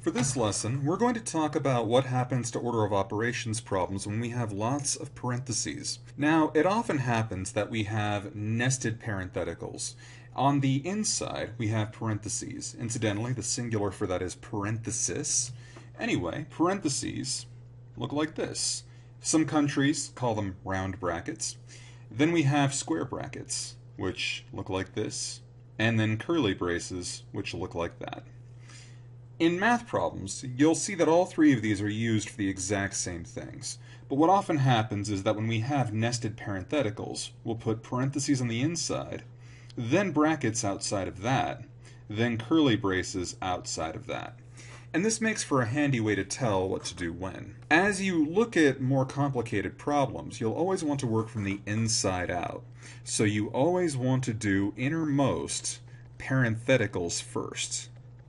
For this lesson, we're going to talk about what happens to order of operations problems when we have lots of parentheses. Now, it often happens that we have nested parentheticals. On the inside, we have parentheses. Incidentally, the singular for that is parenthesis. Anyway, parentheses look like this. Some countries call them round brackets. Then we have square brackets, which look like this, and then curly braces, which look like that. In math problems, you'll see that all three of these are used for the exact same things. But what often happens is that when we have nested parentheticals, we'll put parentheses on the inside, then brackets outside of that, then curly braces outside of that. And this makes for a handy way to tell what to do when. As you look at more complicated problems, you'll always want to work from the inside out. So you always want to do innermost parentheticals first.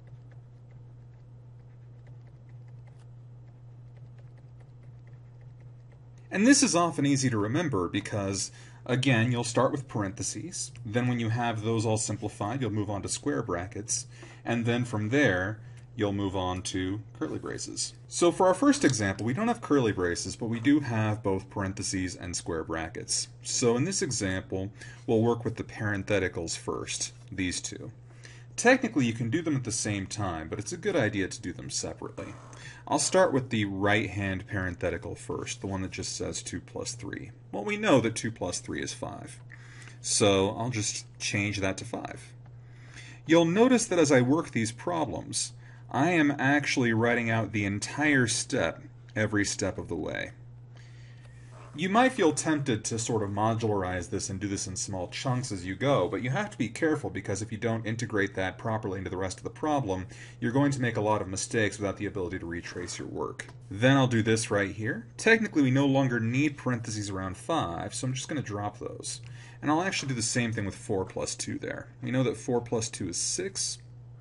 And this is often easy to remember because, again, you'll start with parentheses. Then when you have those all simplified, you'll move on to square brackets. And then from there, you'll move on to curly braces. So for our first example, we don't have curly braces, but we do have both parentheses and square brackets. So in this example, we'll work with the parentheticals first, these two. Technically, you can do them at the same time, but it's a good idea to do them separately. I'll start with the right-hand parenthetical first, the one that just says 2 plus 3. Well, we know that 2 plus 3 is 5. So I'll just change that to 5. You'll notice that as I work these problems, I am actually writing out the entire step every step of the way. You might feel tempted to sort of modularize this and do this in small chunks as you go, but you have to be careful because if you don't integrate that properly into the rest of the problem, you're going to make a lot of mistakes without the ability to retrace your work. Then I'll do this right here. Technically, we no longer need parentheses around 5, so I'm just going to drop those. And I'll actually do the same thing with 4 plus 2 there. We know that 4 plus 2 is 6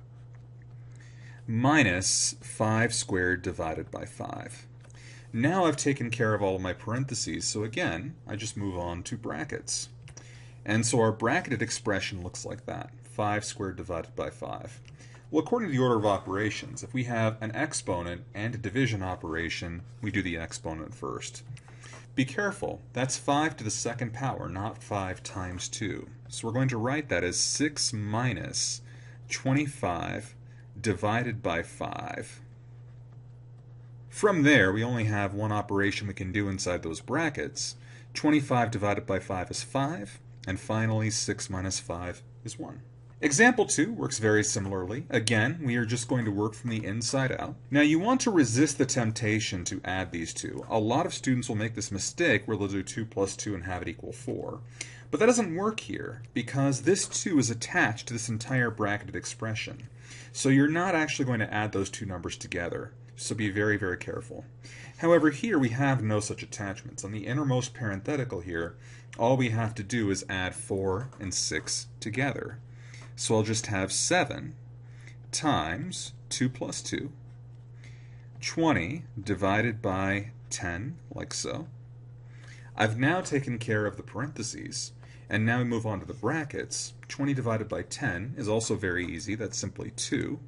minus 5 squared divided by 5. Now I've taken care of all of my parentheses, so again, I just move on to brackets. And so our bracketed expression looks like that, 5 squared divided by 5. Well, according to the order of operations, if we have an exponent and a division operation, we do the exponent first. Be careful, that's 5 to the second power, not 5 times 2. So we're going to write that as 6 minus 25 divided by 5. From there, we only have one operation we can do inside those brackets. 25 divided by 5 is 5, and finally 6 minus 5 is 1. Example 2 works very similarly. Again, we are just going to work from the inside out. Now you want to resist the temptation to add these two. A lot of students will make this mistake where they'll do 2 plus 2 and have it equal 4. But that doesn't work here because this 2 is attached to this entire bracketed expression. So you're not actually going to add those two numbers together. So be very, very careful. However, here we have no such attachments. On the innermost parenthetical here, all we have to do is add 4 and 6 together. So I'll just have 7 times 2 plus 2, 20 divided by 10, like so. I've now taken care of the parentheses, and now we move on to the brackets. 20 divided by 10 is also very easy. That's simply 2.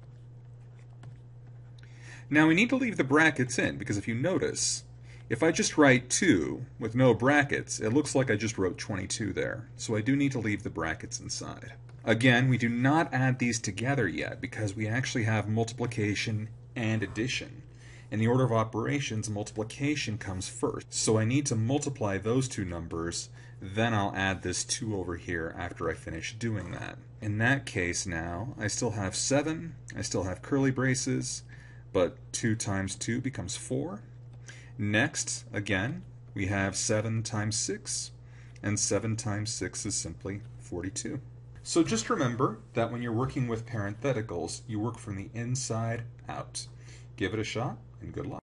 Now we need to leave the brackets in, because if you notice, if I just write 2 with no brackets, it looks like I just wrote 22 there. So I do need to leave the brackets inside. Again, we do not add these together yet, because we actually have multiplication and addition. In the order of operations, multiplication comes first. So I need to multiply those two numbers, then I'll add this 2 over here after I finish doing that. In that case now, I still have 7, I still have curly braces, but 2 times 2 becomes 4. Next, again, we have 7 times 6, and 7 times 6 is simply 42. So just remember that when you're working with parentheticals, you work from the inside out. Give it a shot, and good luck.